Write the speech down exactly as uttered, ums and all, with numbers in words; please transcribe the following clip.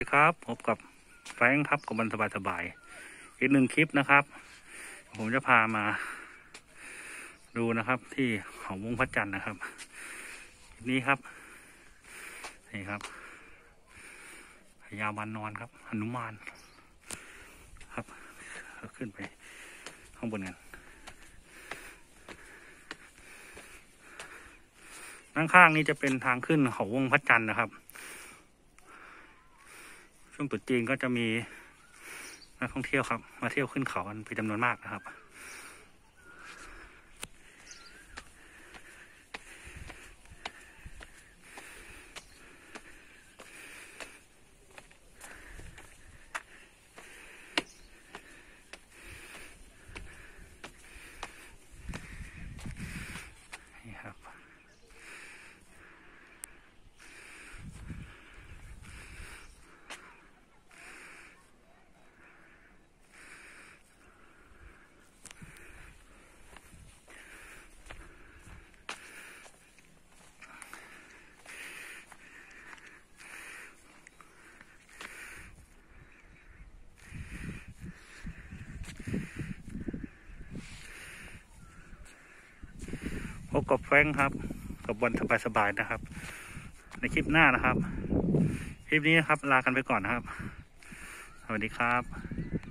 ครับพบกับแฟรงค์ครับกับวันสบายๆอีกหนึ่งคลิปนะครับ ผมจะพามาดูนะครับที่เขาวงพระจันทร์นะครับนี่ครับนี่ครับพญาวันนอนครับหนุมานครับขึ้นไปข้างบนกันด้านข้างนี้จะเป็นทางขึ้นเขาวงพระจันทร์นะครับช่วงตรุษจีนก็จะมีนักท่องเที่ยวครับมาเที่ยวขึ้นเขากันเป็นจำนวนมากนะครับนี่ครับพบกับแฟรงค์ครับกับวันสบายๆนะครับในคลิปหน้านะครับคลิปนี้นะครับลากันไปก่อนนะครับสวัสดีครับ